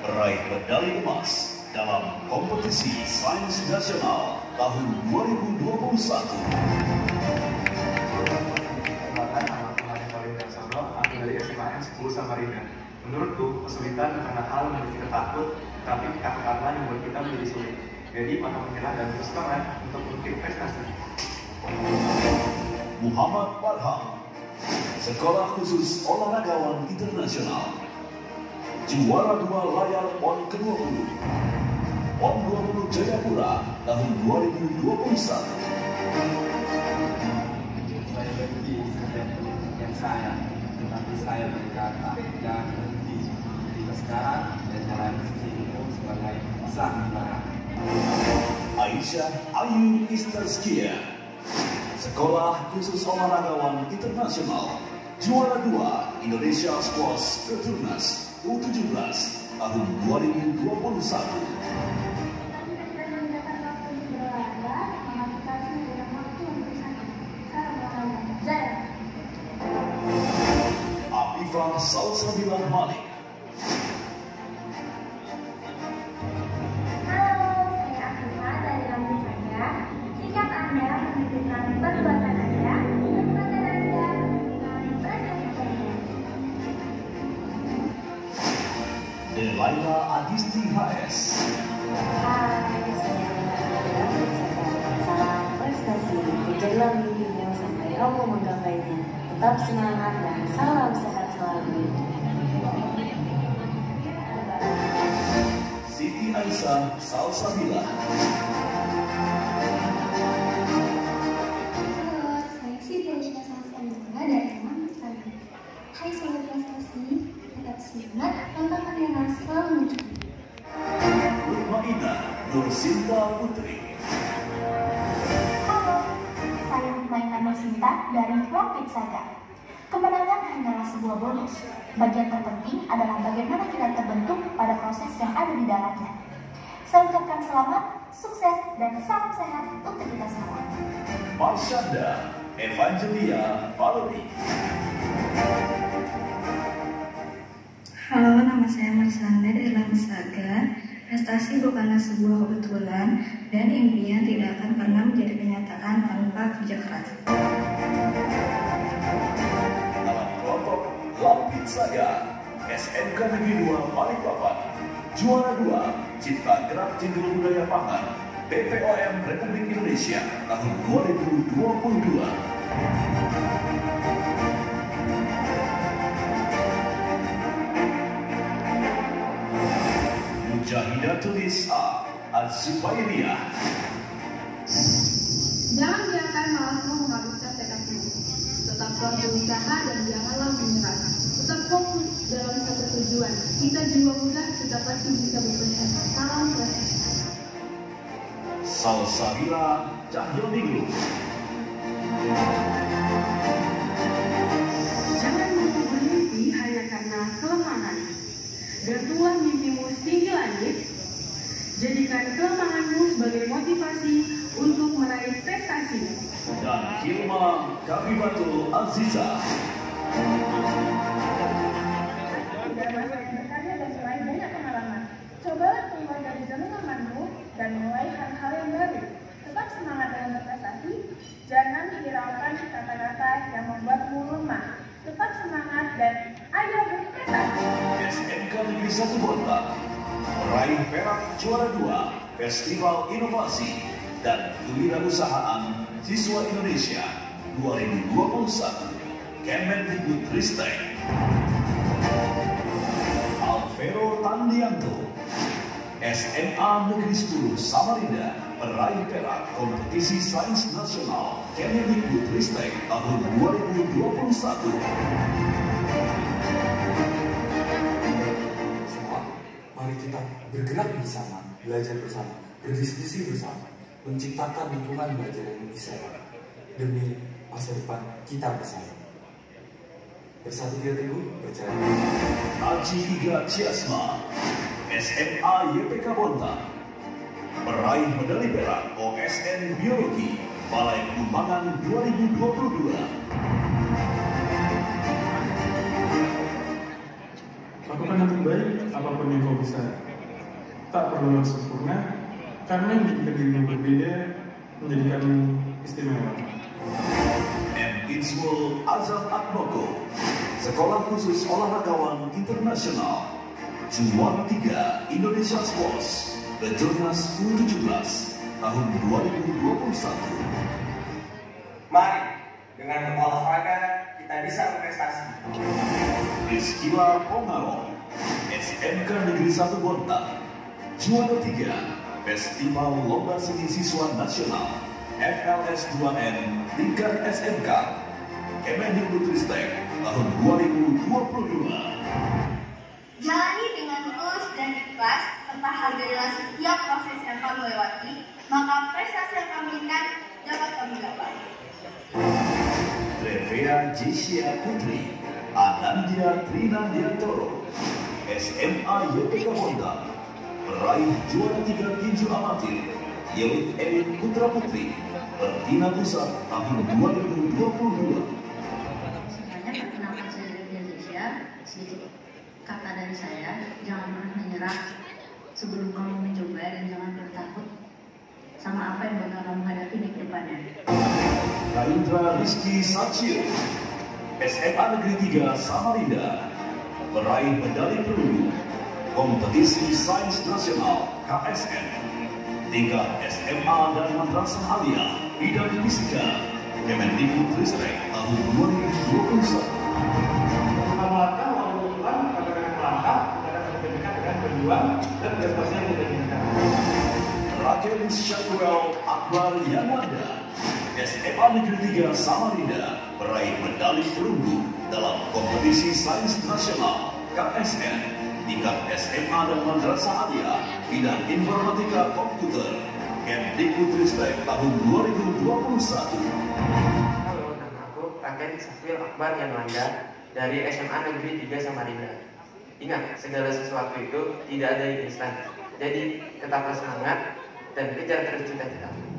meraih medali emas dalam kompetisi sains nasional tahun 2021. Aku dari SMAN 10 Samarinda. Menurutku, kesulitan karena hal yang kita takut, tapi ketakutanlah yang membuat kita menjadi sulit. Jadi, maka menyerah dan terus semangat untuk mengukir prestasi. Muhammad Farhan, Sekolah Khusus Olahragawan Internasional, juara 2 layar PON ke-20, PON 20 Jayapura tahun 2021. Saya benci setiap yang saya, tetapi saya berkata jangan berhenti. Jika sekarang dan jalan sisi itu sebagai sang juara. Aisyah Ayu Istarskia, Sekolah Khusus Olahragawan Internasional, juara 2 Indonesia Squash Kejurnas U17 tahun 2021. Afifah Salsabila Malik, Delaila Adisti HS, salam prestasi, kejarlah mimpimu sampai kamu menggapainya. Tetap semangat dan salam sehat selalu. Siti Aisyah Salsabila, Halo, saya Siti Aisyah Salsabila dari Makassar. Hai sobat prestasi, tetap semangat, tantangan yang selalu mencoba. Nurmainah Nursinta Putri, Halo, saya Nurmainah Nursinta dari Rapid Saga. Kemenangan hanyalah sebuah bonus. Bagian terpenting adalah bagaimana kita terbentuk pada proses yang ada di dalamnya. Saya ucapkan selamat, sukses, dan salam sehat untuk kita semua. Marsyanda Evangelia Valerie, Halo, nama saya Marsanda dari Rapid Saga. Prestasi bukanlah sebuah kebetulan dan impian tidak akan pernah menjadi kenyataan tanpa kerja keras. dalam kelompok Lapit Saga SMK Negeri 2 Balikpapan, juara 2 Cipta Gerak Cindil Budaya Pangan BPOM Republik Indonesia tahun 2022. Mujahidatul Is'a Az-Zubairiyah, Jangan biarkan malasmu menghabiskan tekadmu. Tetaplah berusaha dan janganlah menyerah. Tetap fokus dalam satu tujuan. Kita jiwa muda, kita pasti bisa berprestasi. Salam prestasi. Salsabila Cahyoningrum, Jangan mampu bermimpi hanya karena kelemahan. Gantunglah mimpimu setinggi langit. Jadikan kelemahanmu sebagai motivasi untuk meraih prestasi. dan Hilma Kabibatul Aziza. Sudah masa berkarya dan meraih banyak pengalaman. Cobalah keluar dari zona nyamanmu dan mulai hal-hal yang baru. Tetap semangat dalam berprestasi. Jangan hiraukan kata-kata yang membuatmu lemah. Tetap semangat dan ayo berprestasi. SMK Negeri 1 Bontang meraih perak juara 2 Festival Inovasi dan Kewirausahaan Siswa Indonesia 2021 Kemendikbudristek. Alvero Tandianto, SMA Negeri 10 Samarinda meraih perak kompetisi sains nasional Kemendikbudristek tahun 2021. Mari kita bergerak bersama, belajar bersama, berdiskusi bersama, menciptakan lingkungan belajar yang lebih sehat demi masa depan kita bersama. Bersatu kita teguh, percaya. Haji Iga Ciasma, SMA YPK Bontang meraih medali perak OSN Biologi Balai Kembangan 2022. Lakukan yang terbaik apapun yang kau bahwa bisa tak perlu harus sempurna, karena yang menjadikan dirimu berbeda menjadikanmu istimewa. Ismul Azam Atmoko, Sekolah Khusus Olahragawan Internasional, Juara 3 Indonesia Sports, Kejurnas U17 tahun 2021. Mari, dengan berolahraga kita bisa berprestasi. Rizkyla Pongarong, SMK Negeri 1 Bontang, Juara 3 Festival Lomba Seni Siswa Nasional FLS 2N tingkat SMK Kemendikbudristek tahun 2022. Jalani dengan tulus dan ikhlas serta hargailah setiap proses yang kamu lewati, maka prestasi yang kamu inginkan dapat kamu dapat. Trevea Jisya Putri, Anandia Trinandiantoro, SMA YPK Bontang, peraih juara 3 tinju amatir Youth Elite Putra Putri Pertina Pusat tahun 2022. Sebenarnya perkenalkan saya dari Indonesia, sedikit kata dari saya, jangan pernah menyerah sebelum kamu mencoba dan jangan pernah takut sama apa yang bakal kamu hadapi di depannya. Kaindra Rizky Satchio, SMA Negeri 3 Samarinda, peraih medali perunggu kompetisi Sains Nasional KSN tingkat SMA dan Madrasah Aliyah bidang fisika Kemendikbudristek tahun 2021. Melangkah melalui Tuhan agar melangkah dalam pendidikan dengan berjuang dan prestasi yang kita inginkan. Rakel Shakwel Akbar Yanwanda, SMA Negeri 3 Samarinda, peraih medali perunggu dalam kompetisi Sains Nasional KSN tingkat SMA dan Madrasah Aliyah bidang informatika komputer Kemendikbudristek tahun 2021. Halo, nama aku Raken Safil Akbar Yanwanda dari SMA Negeri 3 Samarinda. Ingat, segala sesuatu itu tidak ada yang instan. Jadi, tetaplah semangat dan kejar terus cita-cita.